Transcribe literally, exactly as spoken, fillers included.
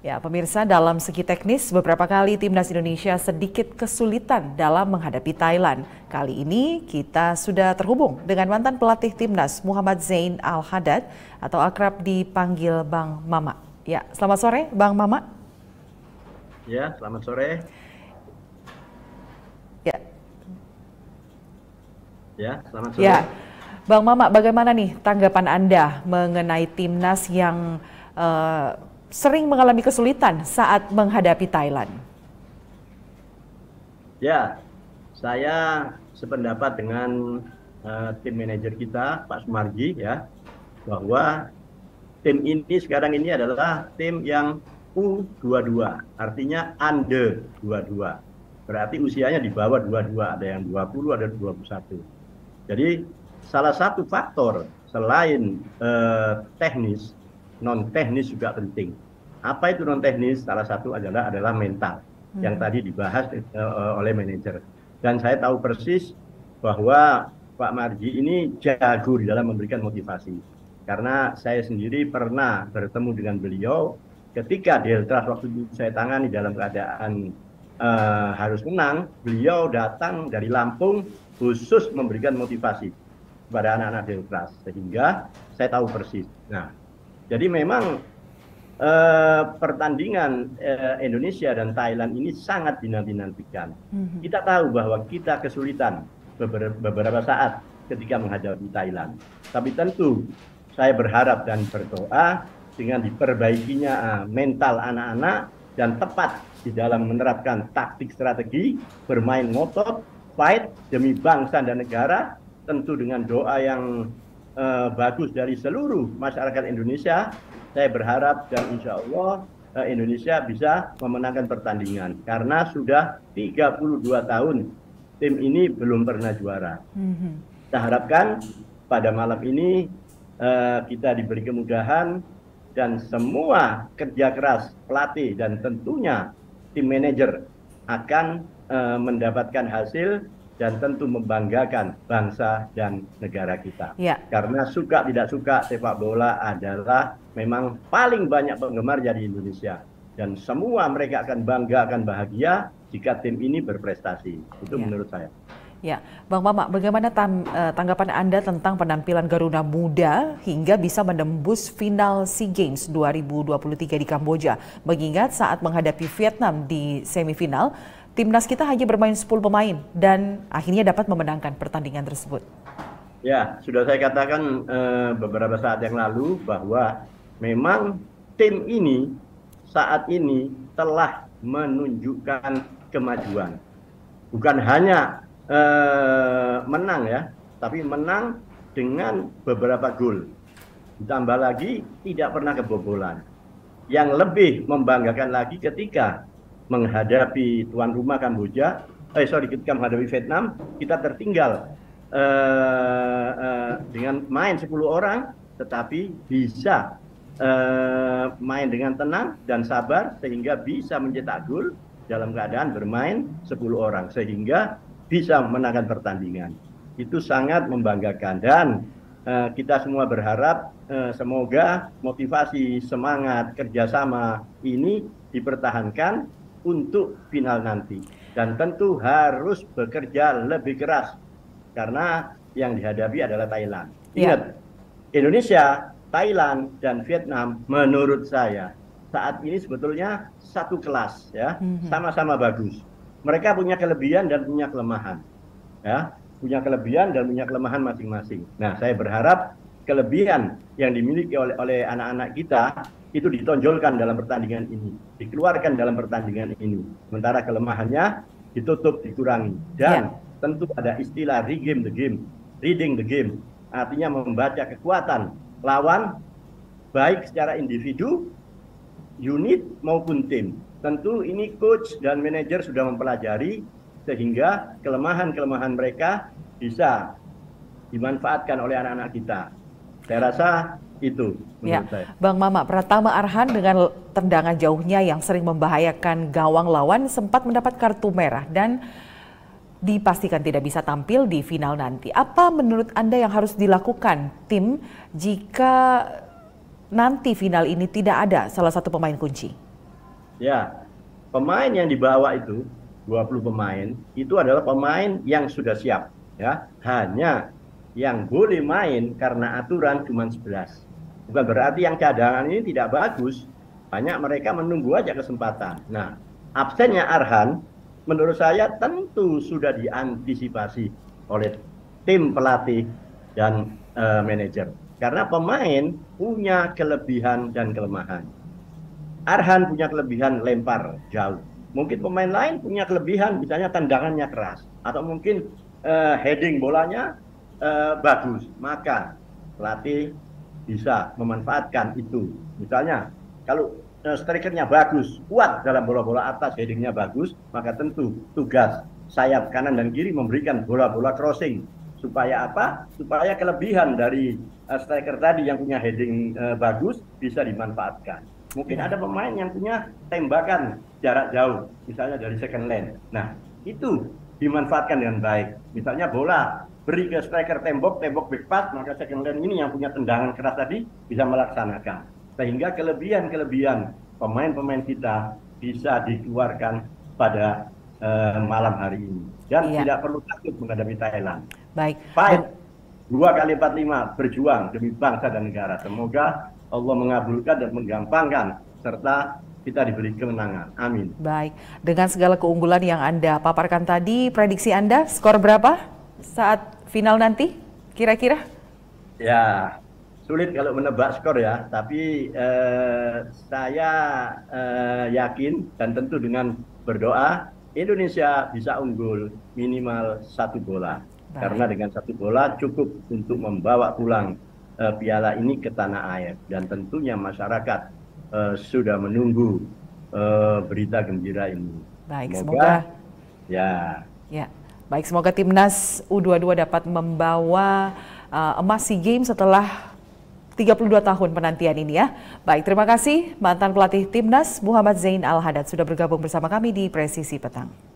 Ya, pemirsa, dalam segi teknis, beberapa kali timnas Indonesia sedikit kesulitan dalam menghadapi Thailand. Kali ini kita sudah terhubung dengan mantan pelatih timnas Muhammad Zain Al-Haddad atau akrab dipanggil Bang Mama. Ya, selamat sore Bang Mama. Ya, selamat sore. Ya. Ya, selamat sore. Ya, Bang Mama, bagaimana nih tanggapan Anda mengenai timnas yang uh, sering mengalami kesulitan saat menghadapi Thailand? Ya, saya sependapat dengan uh, tim manajer kita, Pak Sumarji, ya, bahwa tim ini sekarang ini adalah tim yang U dua puluh dua, artinya under dua puluh dua. Berarti usianya di bawah dua puluh dua, ada yang dua puluh, ada dua puluh satu. Jadi salah satu faktor selain uh, teknis, non teknis juga penting. Apa itu non teknis? Salah satu adalah adalah mental hmm. yang tadi dibahas uh, oleh manajer. Dan saya tahu persis bahwa Pak Marji ini jago di dalam memberikan motivasi. Karena saya sendiri pernah bertemu dengan beliau ketika Deltras waktu itu saya tangani dalam keadaan uh, harus menang. Beliau datang dari Lampung khusus memberikan motivasi kepada anak-anak Deltras, sehingga saya tahu persis. Nah, jadi memang Uh, pertandingan uh, Indonesia dan Thailand ini sangat dinanti-nantikan. Mm-hmm. Kita tahu bahwa kita kesulitan beberapa, beberapa saat ketika menghadapi Thailand. Tapi tentu saya berharap dan berdoa dengan diperbaikinya uh, mental anak-anak dan tepat di dalam menerapkan taktik strategi, bermain ngotot, fight demi bangsa dan negara, tentu dengan doa yang uh, bagus dari seluruh masyarakat Indonesia. Saya berharap dan insya Allah Indonesia bisa memenangkan pertandingan. Karena sudah tiga puluh dua tahun tim ini belum pernah juara. Mm-hmm. Kita harapkan pada malam ini uh, kita diberi kemudahan dan semua kerja keras pelatih dan tentunya tim manajer akan uh, mendapatkan hasil dan tentu membanggakan bangsa dan negara kita. Ya. Karena suka tidak suka sepak bola adalah memang paling banyak penggemarnya di Indonesia. Dan semua mereka akan bangga, akan bahagia jika tim ini berprestasi. Itu ya. Menurut saya. Ya, Bang Mama, bagaimana tam, uh, tanggapan Anda tentang penampilan Garuda Muda hingga bisa menembus final SEA Games dua ribu dua puluh tiga di Kamboja? Mengingat saat menghadapi Vietnam di semifinal, timnas kita hanya bermain sepuluh pemain dan akhirnya dapat memenangkan pertandingan tersebut. Ya, sudah saya katakan eh, beberapa saat yang lalu bahwa memang tim ini saat ini telah menunjukkan kemajuan. Bukan hanya eh, menang ya, tapi menang dengan beberapa gol. Ditambah lagi tidak pernah kebobolan. Yang lebih membanggakan lagi ketika menghadapi tuan rumah Kamboja, eh sorry ketika menghadapi Vietnam, kita tertinggal uh, uh, dengan main sepuluh orang, tetapi bisa uh, main dengan tenang dan sabar sehingga bisa mencetak gol dalam keadaan bermain sepuluh orang sehingga bisa memenangkan pertandingan. Itu sangat membanggakan dan uh, kita semua berharap uh, semoga motivasi, semangat, kerjasama ini dipertahankan untuk final nanti. Dan tentu harus bekerja lebih keras. Karena yang dihadapi adalah Thailand. Ingat, ya. Indonesia, Thailand, dan Vietnam menurut saya saat ini sebetulnya satu kelas, ya, mm-hmm. sama-sama bagus. Mereka punya kelebihan dan punya kelemahan. Ya, punya kelebihan dan punya kelemahan masing-masing. Nah, saya berharap kelebihan yang dimiliki oleh oleh anak-anak kita itu ditonjolkan dalam pertandingan ini, dikeluarkan dalam pertandingan ini. Sementara kelemahannya ditutup, dikurangi. Dan yeah. tentu ada istilah regame the game, reading the game. Artinya membaca kekuatan lawan, baik secara individu, unit maupun tim. Tentu ini coach dan manajer sudah mempelajari, sehingga kelemahan-kelemahan mereka bisa dimanfaatkan oleh anak-anak kita. Saya rasa itu ya, saya. Bang Mama, Pratama Arhan dengan tendangan jauhnya yang sering membahayakan gawang lawan sempat mendapat kartu merah dan dipastikan tidak bisa tampil di final nanti. Apa menurut Anda yang harus dilakukan tim jika nanti final ini tidak ada salah satu pemain kunci? Ya, pemain yang dibawa itu dua puluh pemain itu adalah pemain yang sudah siap, ya. Hanya yang boleh main karena aturan cuma sebelas. Bukan berarti yang cadangan ini tidak bagus. Banyak mereka menunggu aja kesempatan. Nah, absennya Arhan menurut saya tentu sudah diantisipasi oleh tim pelatih dan uh, manajer. Karena pemain punya kelebihan dan kelemahan. Arhan punya kelebihan lempar jauh. Mungkin pemain lain punya kelebihan, misalnya tendangannya keras. Atau mungkin uh, heading bolanya uh, bagus. Maka pelatih bisa memanfaatkan itu. Misalnya, kalau uh, strikernya bagus, kuat dalam bola-bola atas, headingnya bagus, maka tentu tugas sayap kanan dan kiri memberikan bola-bola crossing. Supaya apa? Supaya kelebihan dari uh, striker tadi yang punya heading uh, bagus bisa dimanfaatkan. Mungkin ada pemain yang punya tembakan jarak jauh, misalnya dari second line. Nah, itu dimanfaatkan dengan baik. Misalnya bola beri ke striker tembok, tembok back pass, maka second line ini yang punya tendangan keras tadi bisa melaksanakan. Sehingga kelebihan-kelebihan pemain-pemain kita bisa dikeluarkan pada uh, malam hari ini. Dan iya. tidak perlu takut menghadapi Thailand. Baik. Fight dua kali empat lima berjuang demi bangsa dan negara. Semoga Allah mengabulkan dan menggampangkan serta kita diberi kemenangan. Amin. Baik, dengan segala keunggulan yang Anda paparkan tadi, prediksi Anda skor berapa saat final nanti kira-kira? Ya, sulit kalau menebak skor ya, tapi eh, saya eh, yakin dan tentu dengan berdoa Indonesia bisa unggul minimal satu bola. Baik. Karena dengan satu bola cukup untuk membawa pulang Uh, piala ini ke tanah air, dan tentunya masyarakat uh, sudah menunggu uh, berita gembira ini. Baik, semoga, semoga ya. Ya, baik, semoga timnas U dua puluh dua dapat membawa uh, emas SEA Games setelah tiga puluh dua tahun penantian ini ya. Baik, terima kasih mantan pelatih timnas Muhammad Zain Al Haddad sudah bergabung bersama kami di Presisi Petang.